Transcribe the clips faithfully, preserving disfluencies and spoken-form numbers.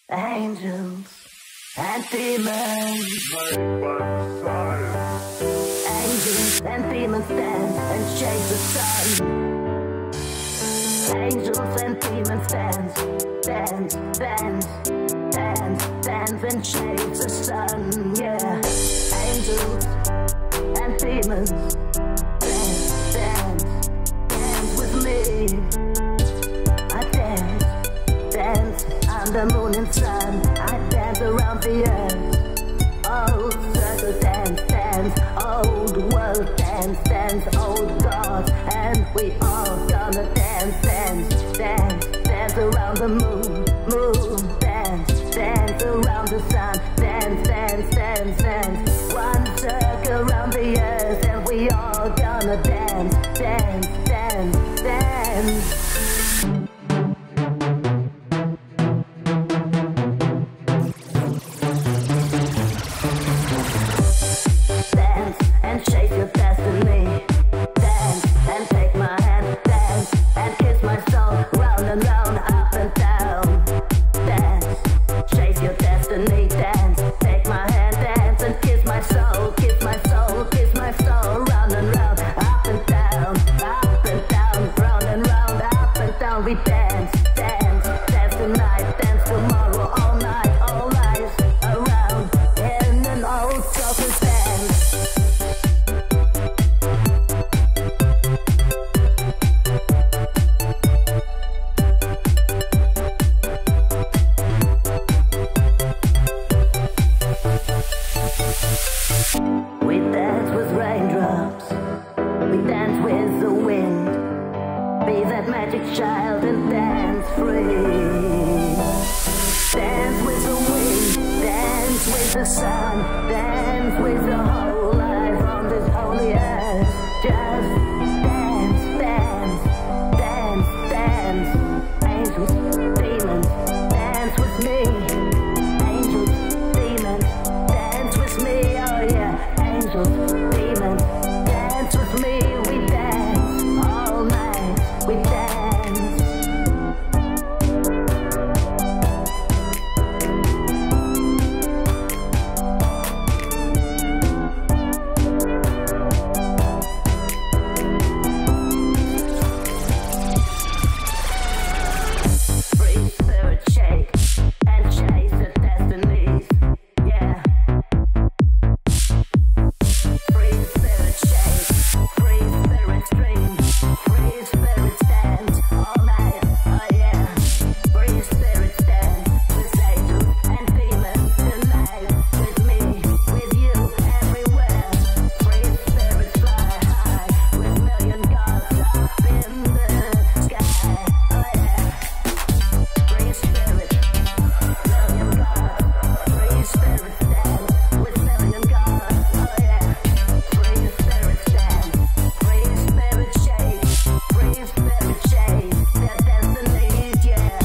Angels and demons, angels and demons dance and shake the sun. Angels and demons dance, dance, dance, dance, dance and shake the sun. Yeah, angels and demons dance, dance, dance with me. I dance, dance under moon and sun. I dance around the earth. Oh, circle dance, dance, old world dance, dance, old gods, and we all gonna dance, dance, dance, dance around the moon, moon, dance, dance around the sun, dance, dance, dance, dance, one circle around the earth, and we all gonna dance, dance, dance, dance. Chase your destiny. Dance and take my hand. Dance and kiss my soul. Round and round, up and down. Dance, chase your destiny. Dance, take my hand. Dance and kiss my soul. Kiss my soul, kiss my soul. Round and round, up and down. Up and down, round and round, up and down. We dance, dance, dance tonight. Dance tomorrow, all night, all lives around. In an old soft dance. We dance with raindrops, we dance with the wind. Be that magic child and dance free. Dance with the wind, dance with the sun, dance with the whole life on this holy earth. Just dance, dance, dance, dance. Angels, demons, dance with me. Angels, demons, dance with me. Oh yeah, angels, demons, dance with me. We dance all night. We dance. Free spirit shake and chase the destinies. Yeah. Free spirit shake, free spirit stream, free spirit dance all night. Oh yeah. Free spirit dance with angels and demons tonight. With me, with you, everywhere. Free spirit fly high with million gods up in the sky. Oh yeah. Free spirit, million gods. Free spirit dance with million gods. Oh yeah. Free spirit dance, free spirit shake, free spirit shake their destinies, yeah.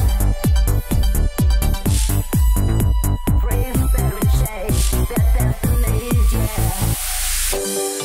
Free spirit shake their destinies, yeah.